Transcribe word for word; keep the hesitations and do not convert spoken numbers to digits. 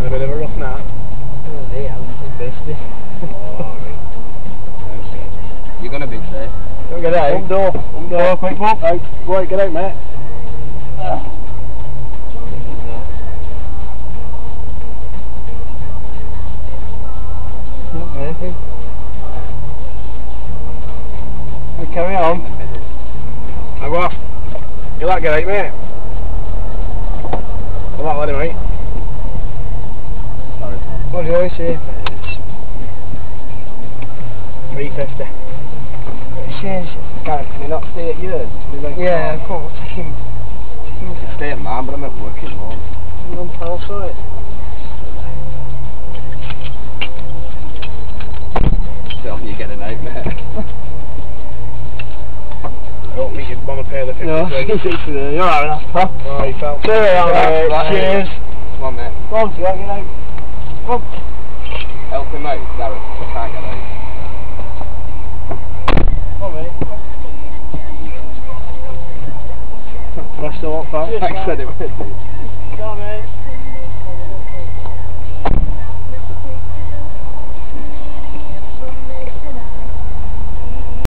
a bit of a rough night. Oh, yeah, I'm thirsty. Oh, You're gonna be safe. don't get out. Home door. Home door. Yeah, quick, Bob. Right, go out, get out, mate. Ah. Not anything. We carry on. In the middle. I go off. You like get out, mate? I like letting him out. Sorry. What do you always say? three fifty. Change. Gareth, can you not stay at yours? Yeah, of course. I can. I can stay at mine, but I'm at work at the moment. I'm on pal site. Still, you're getting out, mate. I don't think you'd want to pay the fifty No, quid. you're alright with that, pal. Oh, you felt. Cheers, Right, mate. right, Cheers. Come on, mate. Go on, so you get out. Come on. Help him out, Gareth. I can't get out. Come on, mate. Rest of what, pal? I said it would, dude.